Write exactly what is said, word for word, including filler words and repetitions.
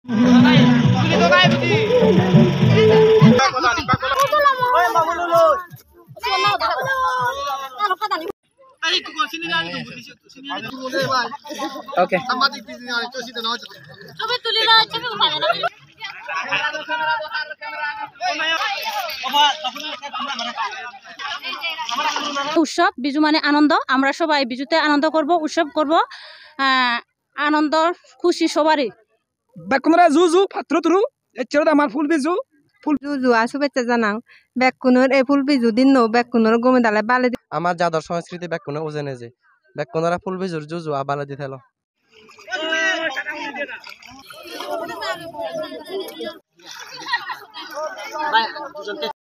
Okay. উৎসব বিজু মানে আনন্দ আমরা সবাই বিজুতে আনন্দ করব উৎসব করব আনন্দ খুশি সবারই বেকুনরা জুজু পাত্র তুরু এচের আমার ফুল বিজু ফুল জুজু শুভেচ্ছা জানাও বেকুনের এই ফুল বিজু দিন নো বেকুনের গমে দালে বালে আমার জাদর সংস্কৃতি বেকুনে ওজেনে যে বেকুনরা ফুল বিজুর জুজু আবালে দিতেলো